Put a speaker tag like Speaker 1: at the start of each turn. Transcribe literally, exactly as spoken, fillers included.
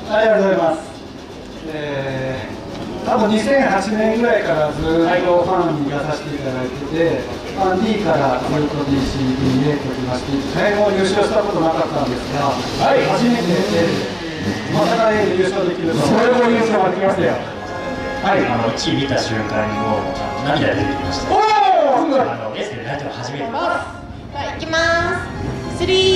Speaker 1: はい、ありがとうございます。えー、多分にせんはちねんぐらいからずっとファンに出させていただいてて、ファン D からずっと ディーシーディーエー ときまして、いちねんも優勝したことなかったんですが、はい、初めて A で、まさか A で優勝できるとは。それも優勝ができましたよ。
Speaker 2: はい、あのいちい見た瞬間にもう涙出てきました。
Speaker 1: おお、すごい。
Speaker 2: あのレースで泣いたの初めてです。
Speaker 3: はい、いきます。スリー